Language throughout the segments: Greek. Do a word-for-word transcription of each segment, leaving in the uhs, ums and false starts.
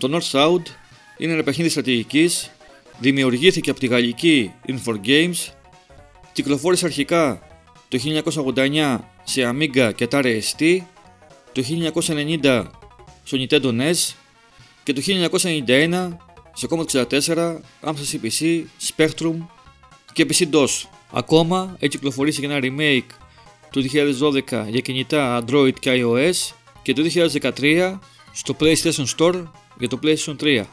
Το North-South είναι ένα παιχνίδι στρατηγικής, δημιουργήθηκε από τη γαλλική Infor Games, κυκλοφόρησε αρχικά το χίλια εννιακόσια ογδόντα εννιά σε Amiga και Atari ες τι, το χίλια εννιακόσια ενενήντα στο Nintendo νι ι ες και το χίλια εννιακόσια ενενήντα ένα σε Commodore εξήντα τέσσερα, Amstrad σι πι σι, Spectrum και πι σι ντος. Ακόμα έχει κυκλοφορήσει και ένα remake το δύο χιλιάδες δώδεκα για κινητά Android και iOS και το δύο χιλιάδες δεκατρία στο PlayStation Store για το PlayStation τρία.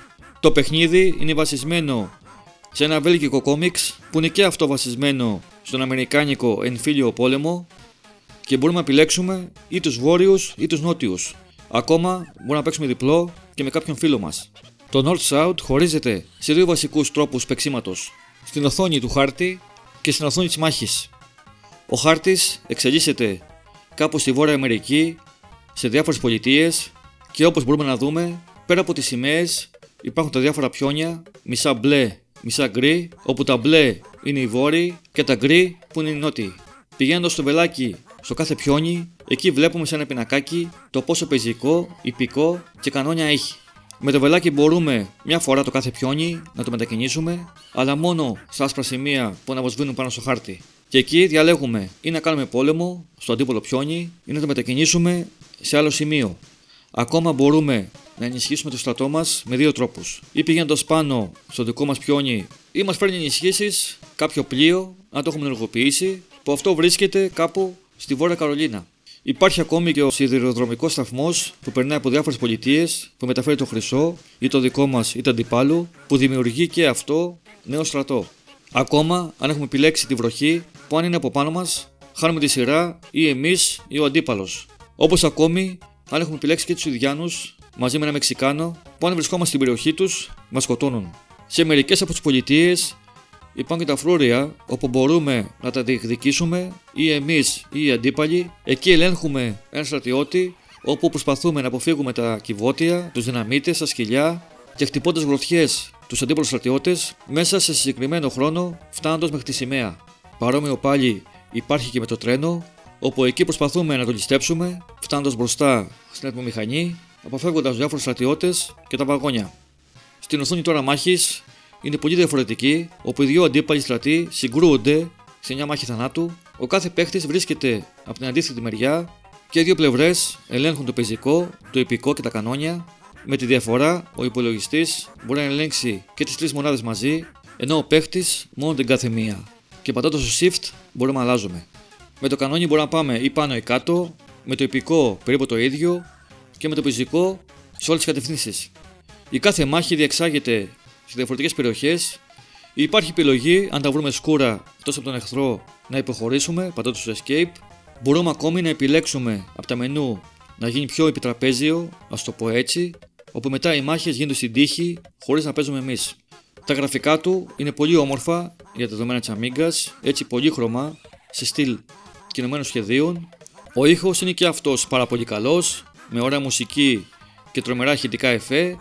Το παιχνίδι είναι βασισμένο σε ένα βέλγικο κόμιξ που είναι και αυτό βασισμένο στον αμερικάνικο εμφύλιο πόλεμο και μπορούμε να επιλέξουμε ή τους βόρειους ή τους νότιους. Ακόμα μπορούμε να παίξουμε διπλό και με κάποιον φίλο μας. Το North-South χωρίζεται σε δύο βασικούς τρόπους παίξηματος: στην οθόνη του χάρτη και στην οθόνη της μάχης. Ο χάρτης εξελίσσεται κάπου στη Βόρεια Αμερική, σε διάφορες πολιτείες και όπως μπορούμε να δούμε, πέρα από τις σημαίες υπάρχουν τα διάφορα πιόνια, μισά μπλε, μισά γκρι, όπου τα μπλε είναι οι βόρειοι και τα γκρι που είναι οι νότιοι. Πηγαίνοντας στο βελάκι στο κάθε πιόνι, εκεί βλέπουμε σε ένα πινακάκι το πόσο πεζικό, ιππικό και κανόνια έχει. Με το βελάκι μπορούμε μια φορά το κάθε πιόνι να το μετακινήσουμε, αλλά μόνο στα άσπρα σημεία που αναβοσβήνουν πάνω στο χάρτη. Και εκεί διαλέγουμε ή να κάνουμε πόλεμο στο αντίπολο πιόνι ή να το μετακινήσουμε σε άλλο σημείο. Ακόμα μπορούμε να ενισχύσουμε το στρατό μας με δύο τρόπους: ή πηγαίνοντας πάνω στο δικό μας πιόνι, ή μας φέρνει ενισχύσεις κάποιο πλοίο, να το έχουμε ενεργοποιήσει, που αυτό βρίσκεται κάπου στη Βόρεια Καρολίνα. Υπάρχει ακόμη και ο σιδηροδρομικός σταθμός που περνάει από διάφορες πολιτείες, που μεταφέρει το χρυσό, ή το δικό μας ή το αντιπάλου, που δημιουργεί και αυτό νέο στρατό. Ακόμα, αν έχουμε επιλέξει τη βροχή, που αν είναι από πάνω μας, χάνουμε τη σειρά ή εμείς ή ο αντίπαλος. Όπως ακόμη, αν έχουμε επιλέξει και τους Ινδιάνους μαζί με ένα Μεξικάνο, που αν βρισκόμαστε στην περιοχή τους, μας σκοτώνουν. Σε μερικές από τις πολιτείες υπάρχουν και τα φρούρια, όπου μπορούμε να τα διεκδικήσουμε ή εμείς ή οι αντίπαλοι. Εκεί ελέγχουμε έναν στρατιώτη, όπου προσπαθούμε να αποφύγουμε τα κυβότια, τους δυναμίτες, τα σκυλιά και χτυπώντας γροθιές τους αντίπαλους στρατιώτες μέσα σε συγκεκριμένο χρόνο, φτάνοντας μέχρι τη σημαία. Παρόμοιο πάλι υπάρχει και με το τρένο, όπου εκεί προσπαθούμε να το ληστέψουμε, φτάνοντας μπροστά στην ατμομηχανή, αποφεύγοντας διάφορους στρατιώτες και τα βαγόνια. Στην οθόνη τώρα μάχης είναι πολύ διαφορετική, όπου οι δύο αντίπαλοι στρατοί συγκρούονται σε μια μάχη θανάτου. Ο κάθε παίχτης βρίσκεται από την αντίθετη μεριά και οι δύο πλευρές ελέγχουν το πεζικό, το ιππικό και τα κανόνια. Με τη διαφορά, ο υπολογιστής μπορεί να ελέγξει και τις τρεις μονάδες μαζί, ενώ ο παίχτης μόνο την κάθε μία. Και πατώντας το Shift μπορούμε να αλλάζουμε. Με το κανόνι μπορούμε να πάμε ή πάνω ή κάτω, με το ιππικό περίπου το ίδιο και με το πεζικό σε όλες τις κατευθύνσεις. Η κάθε μάχη διεξάγεται σε διαφορετικές περιοχές. Υπάρχει επιλογή, αν τα βρούμε σκούρα εκτός από τον εχθρό, να υποχωρήσουμε πατώντας το Escape. Μπορούμε ακόμη να επιλέξουμε από τα μενού να γίνει πιο επιτραπέζιο, ας το πω έτσι, όπου μετά οι μάχες γίνονται στην τύχη χωρίς να παίζουμε εμείς. Τα γραφικά του είναι πολύ όμορφα για τα δεδομένα της Amigas, έτσι πολύχρωμα, σε στυλ κινουμένων σχεδίων. Ο ήχος είναι και αυτός πάρα πολύ καλός, με ωραία μουσική και τρομερά ηχητικά εφέ.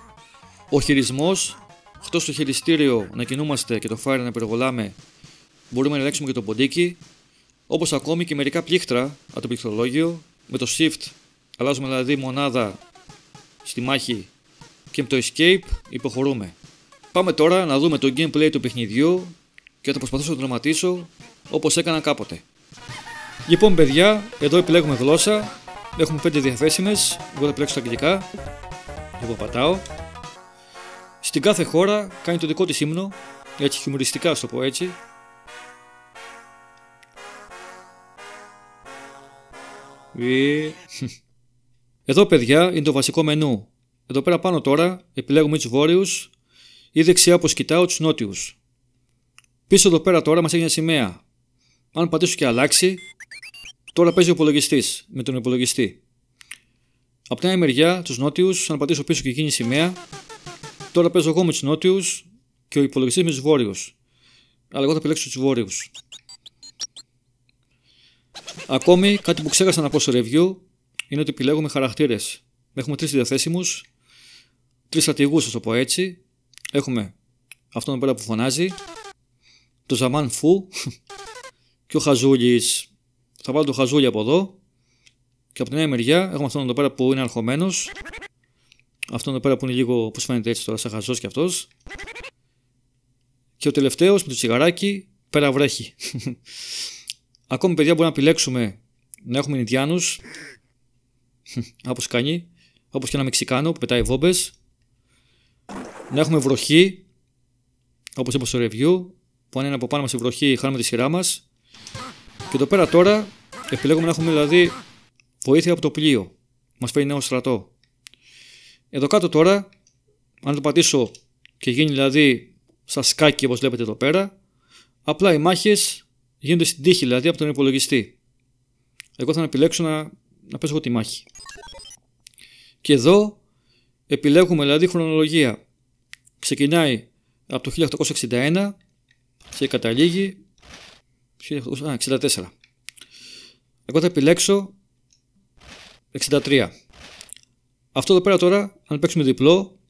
Ο χειρισμός, εκτός στο χειριστήριο να κινούμαστε και το fire να πυροβολάμε, μπορούμε να ελέγξουμε και το ποντίκι, όπως ακόμη και μερικά πλήκτρα από το πληκτρολόγιο. Με το Shift αλλάζουμε δηλαδή μονάδα στη μάχη και με το Escape υποχωρούμε. Πάμε τώρα να δούμε το gameplay του παιχνιδιού και θα προσπαθήσω να το δραματίσω όπως έκανα κάποτε. Λοιπόν παιδιά, εδώ επιλέγουμε γλώσσα, έχουμε πέντε διαθέσιμες, εγώ θα επιλέξω τα αγγλικά, εγώ πατάω. Στην κάθε χώρα κάνει το δικό της ύμνο, έτσι χιουμοριστικά ας το πω έτσι. Εδώ παιδιά είναι το βασικό μενού. Εδώ πέρα πάνω τώρα επιλέγουμε τους βόρειους ή δεξιά όπως κοιτάω τους νότιους. Πίσω εδώ πέρα τώρα μας έχει μια σημαία. Αν πατήσω και αλλάξει, τώρα παίζει ο υπολογιστής με τον υπολογιστή. Από την άλλη μεριά τους νότιους, αν πατήσω πίσω και γίνει σημαία, τώρα παίζω εγώ με τους νότιους και ο υπολογιστής με τους βόρειους. Αλλά εγώ θα επιλέξω τους βόρειους. Ακόμη κάτι που ξέχασα να πω στο review είναι ότι επιλέγουμε χαρακτήρες. Έχουμε τρεις διαθέσιμους, τρεις στρατηγούς θα το πω έτσι. Έχουμε αυτόν εδώ πέρα που φωνάζει, το Ζαμάν Φου και ο Χαζούλης. Θα βάλω το Χαζούλη από εδώ και από την άλλη μεριά έχουμε αυτόν εδώ πέρα που είναι αρχομένος, αυτόν εδώ πέρα που είναι λίγο, πώς φαίνεται έτσι τώρα, σαν χαζός κι αυτός. Και ο τελευταίος με το τσιγαράκι, πέρα βρέχει. Ακόμη παιδιά μπορεί να επιλέξουμε να έχουμε Ινδιάνους, όπως κάνει, όπως και ένα Μεξικάνο που πετάει βόμπες. Να έχουμε βροχή, όπως είπα στο review, που αν είναι από πάνω μας η βροχή χάνουμε τη σειρά μας. Και εδώ πέρα τώρα επιλέγουμε να έχουμε δηλαδή βοήθεια από το πλοίο. Μας φέρει νέο στρατό. Εδώ κάτω τώρα, αν το πατήσω και γίνει δηλαδή σαν σκάκι όπως βλέπετε εδώ πέρα, απλά οι μάχες γίνονται στην τύχη δηλαδή από τον υπολογιστή. Εγώ θα επιλέξω να, να παίζω εγώ τη μάχη. Και εδώ επιλέγουμε δηλαδή χρονολογία. Ξεκινάει από το χίλια οκτακόσια εξήντα ένα και καταλήγει χίλια οκτακόσια εξήντα τέσσερα. Εγώ θα επιλέξω εξήντα τρία. Αυτό εδώ πέρα τώρα, αν παίξουμε διπλό,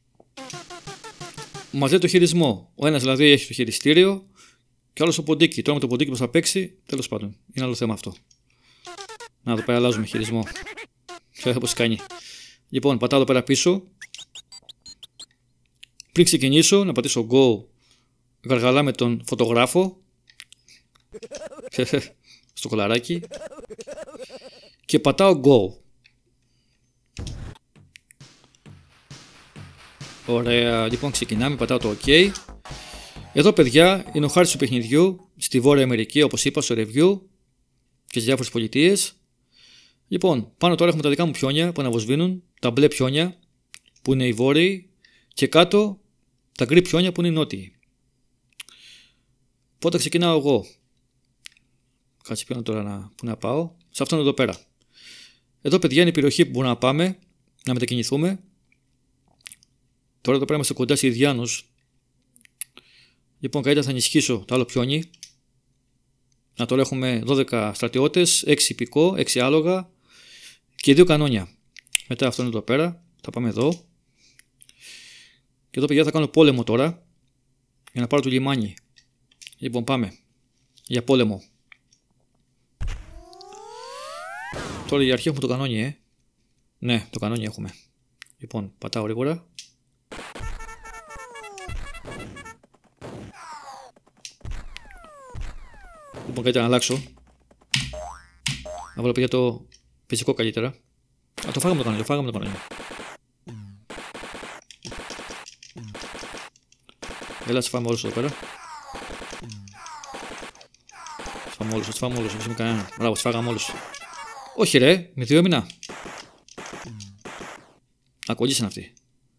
μας λέει το χειρισμό. Ο ένας δηλαδή έχει το χειριστήριο και άλλος το ποντίκι. Τώρα με το ποντίκι που θα παίξει, τέλος πάντων, είναι άλλο θέμα αυτό. Να εδώ πέρα αλλάζουμε χειρισμό. Ξέρω πώς κάνει. Λοιπόν, πατάω εδώ πέρα πίσω. Πριν ξεκινήσω, να πατήσω go, γαργαλάμε τον φωτογράφο στο κολαράκι και πατάω go. Ωραία, λοιπόν ξεκινάμε, πατάω το ok. Εδώ παιδιά είναι ο χάρτης του παιχνιδιού στη Βόρεια Αμερική, όπως είπα στο review, και στις διάφορες πολιτείες. Λοιπόν, πάνω τώρα έχουμε τα δικά μου πιόνια που αναβοσβήνουν, τα μπλε πιόνια που είναι οι βόρειοι και κάτω τα γκρι πιόνια που είναι οι νότιοι. Πότε ξεκινάω εγώ? Κάτσε πιόνια τώρα να, που να πάω. Σε αυτόν εδώ πέρα. Εδώ παιδιά είναι η περιοχή που μπορούμε να πάμε, να μετακινηθούμε. Τώρα εδώ πέρα είμαστε κοντά σε Ινδιάνους. Λοιπόν, καλύτερα θα ενισχύσω το άλλο πιόνι. Να τώρα έχουμε δώδεκα στρατιώτες, έξι υπηκό, έξι άλογα και δύο κανόνια. Μετά αυτόν εδώ πέρα θα πάμε εδώ. Και εδώ παιδιά θα κάνω πόλεμο τώρα για να πάρω το λιμάνι. Λοιπόν, πάμε για πόλεμο. Τώρα για αρχή έχουμε το κανόνι, ε. Ναι, το κανόνι έχουμε. Λοιπόν, πατάω γρήγορα. Λοιπόν, καλύτερα να αλλάξω. Να βάλω παιδιά το φυσικό καλύτερα. Α, το φάγαμε το κανόνι, το φάγαμε το κανόνι. Έλα, τις φάμε όλους εδώ πέρα. Τις φάμε όλους, τις φάμε όλους, δεν κανένα. Μπράβο, τις φάγαμε όλους. Όχι ρε, με δύο έμεινα. Ακολύσαν αυτοί.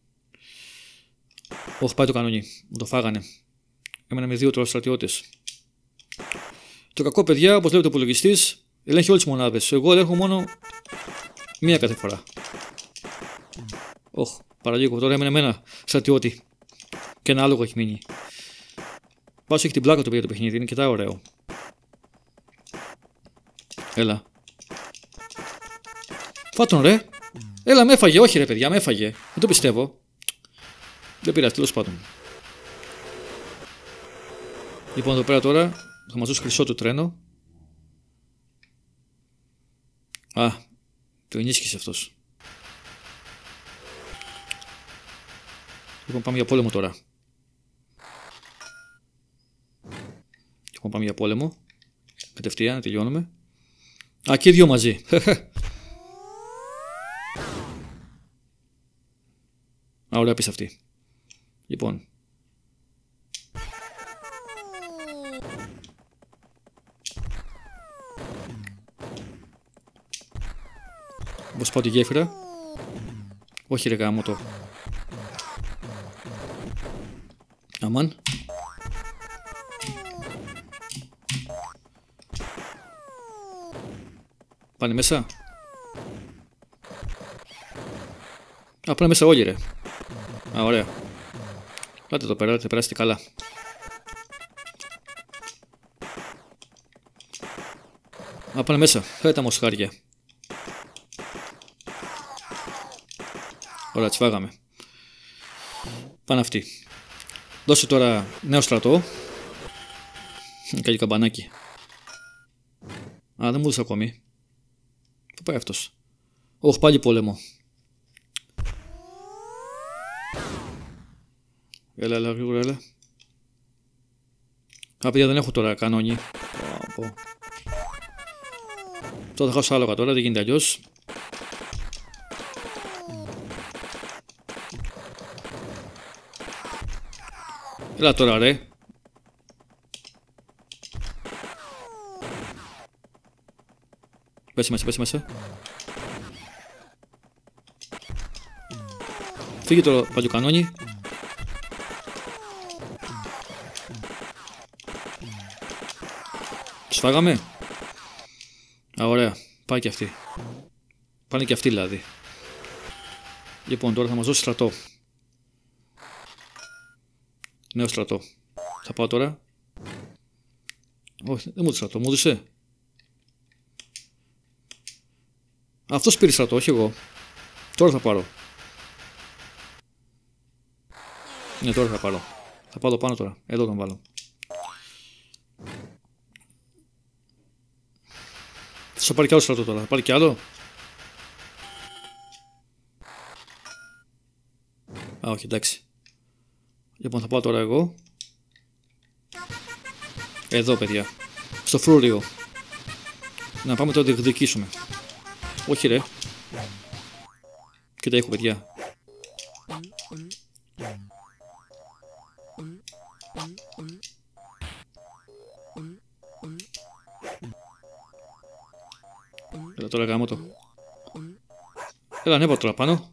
Όχι, πάει το κανόνι, μου το φάγανε. Έμενα με δύο τώρα στρατιώτες. Το κακό παιδιά, όπως λέει ο υπολογιστής, ελέγχει όλες τις μονάδες. Εγώ ελέγχω μόνο μία κάθε φορά. Όχ, παραλίγο, τώρα έμενε με ένα στρατιώτη. Και ένα άλογο έχει μείνει. Πάσο έχει την πλάκα του παιδιά το παιχνίδι, είναι και τα ωραίο. Έλα. Φάτον ρε. Έλα, με έφαγε, όχι ρε παιδιά, με έφαγε. Δεν το πιστεύω. Δεν πειράζει, τέλος πάντων. Λοιπόν, εδώ πέρα τώρα θα μας δώσει χρυσό το τρένο. Α, το ενίσχυσε αυτός. Λοιπόν, πάμε για πόλεμο τώρα. Λοιπόν, πάμε για πόλεμο. Κατευθείαν, να τελειώνουμε. Α, και δύο μαζί. Α, ωραία πεις αυτή. Λοιπόν. Πώς πάω τη γέφυρα. Όχι ρε γάμο το. Αμάν. Πάνε μέσα. Α, πάνε μέσα όλοι ρε. Α, ωραία. Πάτε εδώ πέρα, θα περάσετε καλά. Α, πάνε μέσα. Φέρε τα μοσχάρια. Ωραία, τις φάγαμε. Πάνε αυτοί. Δώσε τώρα νέο στρατό. Κάνει καμπανάκι. Α, δεν μου έδωσε ακόμη. Πού πάει αυτός? Όχι, πάλι πόλεμο. Έλα, έλα, γρήγορα, έλα. Α, παιδιά, δεν έχω τώρα κανόνι. Πω. Τώρα θα χάσω άλογα τώρα, δεν γίνεται αλλιώς. Έλα τώρα, ρε. Πέσε μέσα, πέσε μέσα. Φύγε το παλιοκανόνι. Τους φάγαμε. Α, ωραία. Πάει και αυτή. Πάνε και αυτοί δηλαδή. Λοιπόν, τώρα θα μας δώσει στρατό. Νέο στρατό. Θα πάω τώρα. Όχι, δεν μου δώσε στρατό, μου δώσε. Αυτός πήρε στρατό, όχι εγώ. Τώρα θα πάρω. Ναι, τώρα θα πάρω. Θα πάω πάνω τώρα. Εδώ τον βάλω. Θα πάρει κι άλλο στρατό τώρα. Θα πάρει κι άλλο. Α, όχι, εντάξει. Λοιπόν, θα πάω τώρα εγώ. Εδώ, παιδιά. Στο φρούριο. Να πάμε τώρα να το διεκδικήσουμε. Όχι, ρε. Κοίτα, έχω, παιδιά. Έλα τώρα, γάμω το. Έλα, ανέβα τώρα πάνω.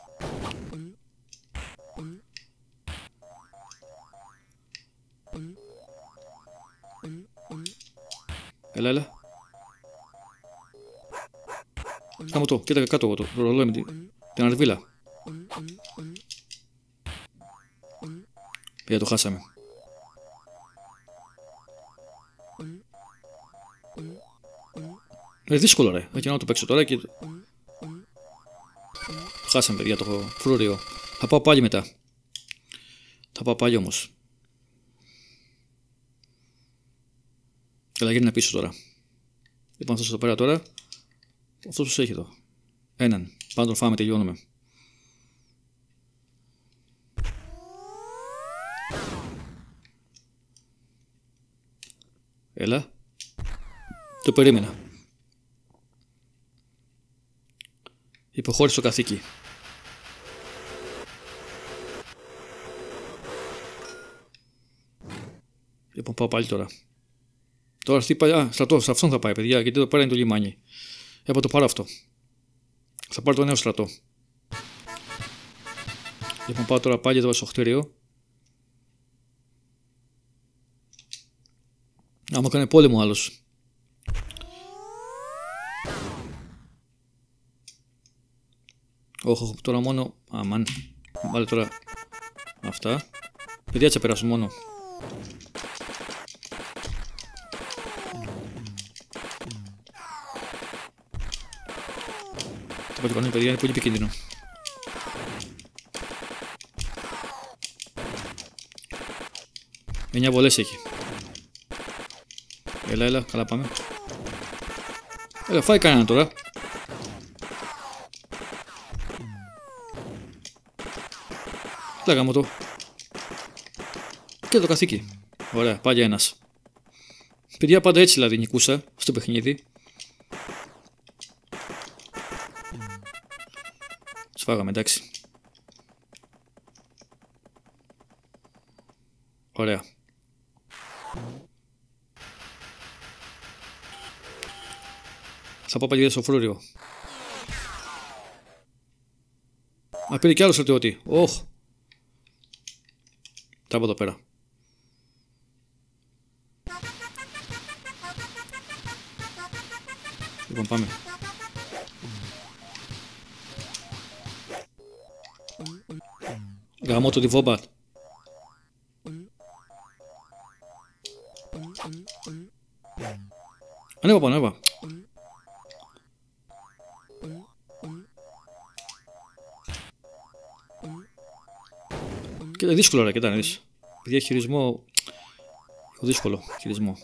Έλα, έλα. Κάμω το, κοίτα κάτω εγώ το ρολόι με την αρβίλα. Παιδιά, το χάσαμε. Είναι δύσκολο, ρε. Θα να το παίξω τώρα και... Το χάσαμε, παιδιά, το φρούριο. Θα πάω πάλι μετά. Θα πάω πάλι όμως. Καλά, γίνει πίσω τώρα. Λοιπόν, αυτός εδώ πέρα τώρα. Αυτός πως έχει εδώ. Έναν. Πάντα τον φάμε, τελειώνουμε. Έλα. Το περίμενα. Υποχώρησε το καθήκη. Λοιπόν, πάω πάλι τώρα. Τώρα αυτή πάει. Α, στρατό, σε αυτόν θα πάει, παιδιά, γιατί εδώ πέρα είναι το λιμάνι. Έπα το πάρω αυτό. Θα πάρω το νέο στρατό. Λοιπόν, πάω τώρα πάλι εδώ στο κτίριο. Να μου έκανε πόλεμο άλλος. Όχι, τώρα μόνο. Αμάν. Βάλε τώρα αυτά. Παιδιά, θα περάσω μόνο. Το πατικονί, παιδιά, είναι πολύ επικίνδυνο. Εννιά βολές έχει. Έλα, έλα, καλά πάμε. Έλα, φάει κανένα τώρα. Έλα, γάμο το. Και το καθήκη. Ωραία, πάλι ένας. Παιδιά, πάντα έτσι δηλαδή νικούσα στο παιχνίδι. Σφάγαμε, εντάξει. Ωραία. Θα πάω πάλι στο φρούριο. Μα πήρε κι άλλο στρατιώτη. Όχ. Τα από εδώ πέρα. Λοιπόν, πάμε. Γαμώ το τη βόμπα. Ανέβα πάνω, ανέβα. Και δύσκολο ρε, κοιτά, δεις. Παιδιά, χειρισμό... δύσκολο χειρισμό.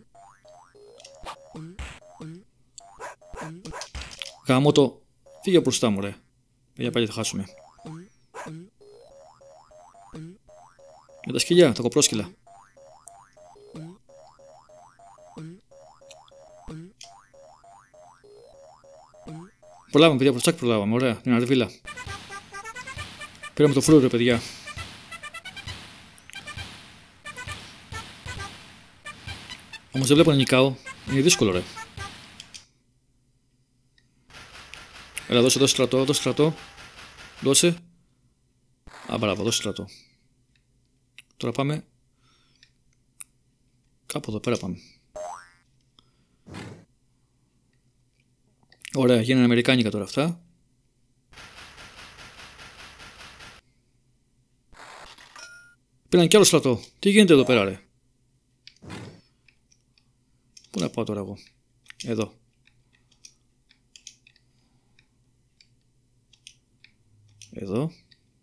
Γαμώ το... Φύγε μπροστά μου, ρε. Παιδιά, πάλι θα χάσουμε. Για τα σκυλιά, τα κοπρόσκυλα. Προλάβαμε, παιδιά, προτσάκ προλάβαμε. Ωραία, την αρβίλα. Πήραμε το φρούριο, παιδιά. Όμως δεν βλέπω να νικάω. Είναι δύσκολο, ρε. Έλα, δώσε, δώσε στρατό, δώσε στρατό. Δώσε. Α, μπράβο, δώσε στρατό. Τώρα πάμε. Κάπου εδώ πέρα πάμε. Ωραία, γίνανε αμερικάνικα τώρα αυτά. Πήραν κι άλλο στρατό. Τι γίνεται εδώ πέρα, ρε. Πού να πάω τώρα εγώ. Εδώ. Εδώ.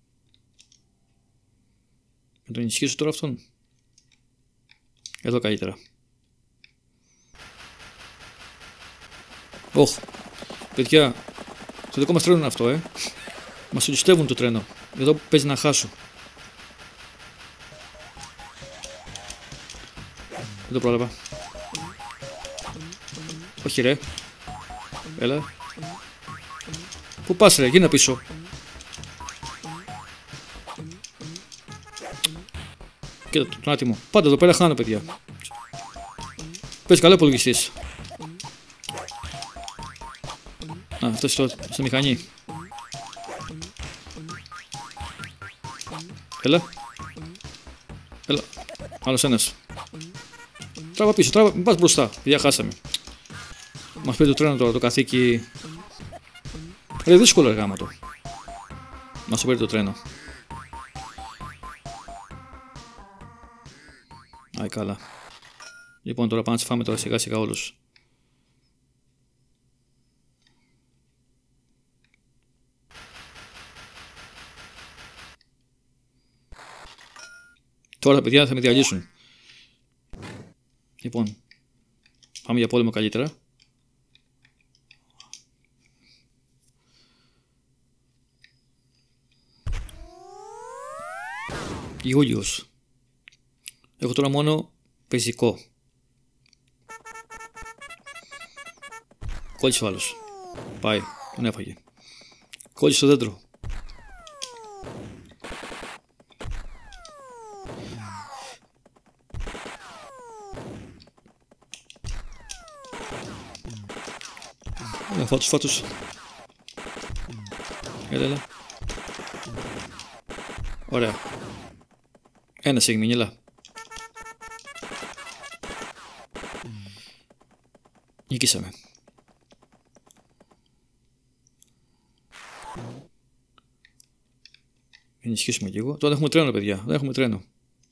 Να τον ενισχύσω τώρα αυτόν. Εδώ καλύτερα. Ωχ. Παιδιά, το δικό μας τρένο είναι αυτό, ε. Μας ληστεύουν το τρένο. Εδώ παίζει να χάσω. Δεν το πρόλαβα. Όχι, ρε. Έλα. Πού πας, ρε, γίνα πίσω. Κοίτα τον άτιμο. Πάντα εδώ πέρα χάνω, παιδιά. Παίζει καλό υπολογιστής. Α, αυτό στο, στο μηχανή. Έλα. Έλα. Άλλος ένας. Τράβα πίσω, τράβα, μην πας μπροστά. Παιδιά, χάσαμε. Μας πήρε το τρένο τώρα, το καθήκη. Είναι δύσκολο εργάματο. Μας το πήρε το τρένο. Άι, καλά. Λοιπόν, τώρα πάμε να τις φάμε τώρα σιγά σιγά όλους. Τώρα, παιδιά, θα με διαλύσουν. Λοιπόν, πάμε για πόλεμο καλύτερα. Ιούλιος. Έχω τώρα μόνο πεζικό. Κόλλησε ο άλλος. Πάει, τον έφαγε. Κόλλησε το δέντρο. Έλα, φάτους, φάτους. Έλα, έλα. Ωραία. Ένας έχει μείνει, έλα. Νικήσαμε. Ενισχύσουμε λίγο. Τώρα έχουμε τρένο, παιδιά. Δεν έχουμε τρένο.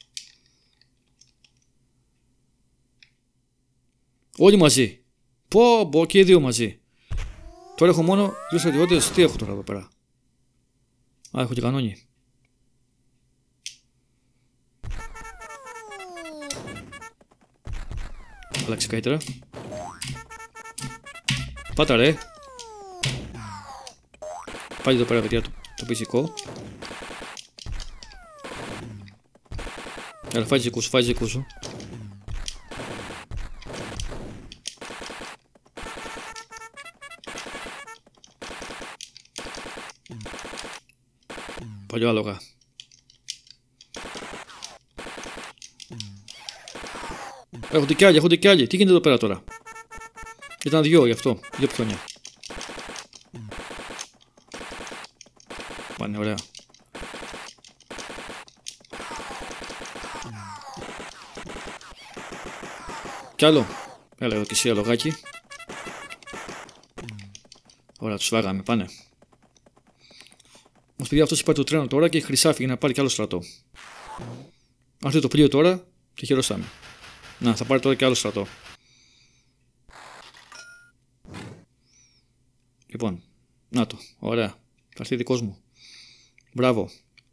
Όλοι μαζί. Πω, πω, και οι δύο μαζί. Τώρα έχω μόνο δύο στρατιώτες. Τι έχω τώρα εδώ πέρα. Α, έχω και κανόνι. Αλλάξει καλύτερα. Πάτα, ρε. Πάλι εδώ πέρα, παιδιά, το, το φυσικό. Έλα, φάει δικού σου, φάει δικού σου. Παλιό άλογα. Έχονται κι άλλοι, έχονται κι άλλοι. Τι γίνεται εδώ πέρα τώρα. Ήταν δυο γι' αυτό. Δυο πιόνια. Πάνε ωραία. Κι άλλο. Έλα εδώ και εσύ αλογάκι. Ωραία, τους φάγαμε. Πάνε. Μας παιδιά, αυτός υπάρχει το τρένο τώρα και χρυσάφι για να πάρει κι άλλο στρατό. Αν έρθει το πλοίο τώρα και χαιρόσαμε. Να, θα πάρει τώρα και άλλο στρατό. Λοιπόν, να το, ωραία. Θα έρθει δικός μου. Μπράβο.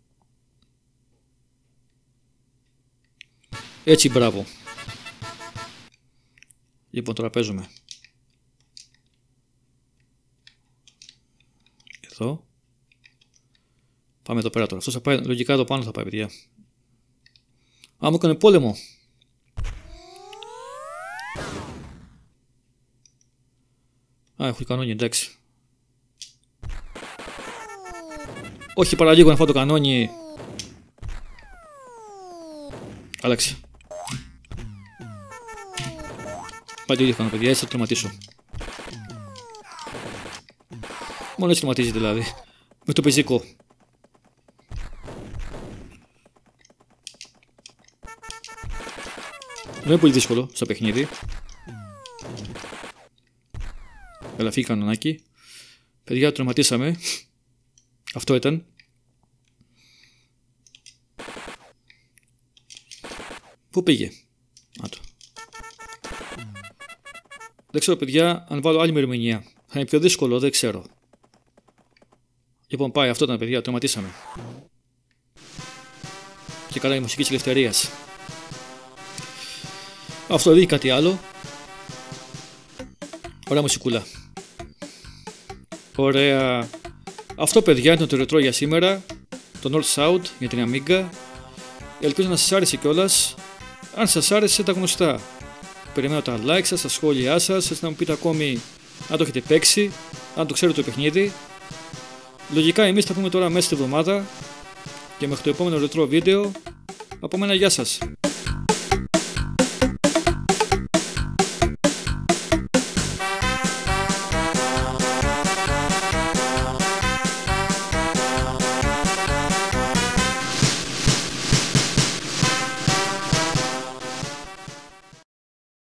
Έτσι, μπράβο. Λοιπόν, τώρα παίζουμε. Εδώ. Πάμε εδώ πέρα τώρα. Αυτός θα πάει, λογικά εδώ πάνω θα πάει, παιδιά. Α, μου έκανε πόλεμο. Α, έχω κανόνι, εντάξει. Όχι παραλίγο να φάω το κανόνι. Άλλαξε. Πάει το ίδιο κάνω, παιδιά, έτσι θα το τερματίσω. Μόνο έτσι τερματίζει δηλαδή. Με το πεζικό. Δεν είναι πολύ δύσκολο στο παιχνίδι. Έλα, φύγει κανονάκι. Παιδιά, το τερματίσαμε. Αυτό ήταν. Πού πήγε? Να το. Δεν ξέρω, παιδιά, αν βάλω άλλη ημερομηνία θα είναι πιο δύσκολο, δεν ξέρω. Λοιπόν, πάει, αυτό ήταν, παιδιά, το τερματίσαμε. Και καλά η μουσική της ελευθερίας. Αυτό δεν είναι κάτι άλλο. Ωραία μουσικούλα. Ωραία. Αυτό, παιδιά, είναι το ρετρό για σήμερα. Το North South για την Amiga. Ελπίζω να σας άρεσε κιόλας. Αν σας άρεσε, τα γνωστά. Περιμένω τα like σας, τα σχόλιά σας, έτσι να μου πείτε ακόμη αν το έχετε παίξει, αν το ξέρετε το παιχνίδι. Λογικά εμείς θα πούμε τώρα μέσα στη εβδομάδα και μέχρι το επόμενο ρετρό βίντεο. Από μένα, γεια σας.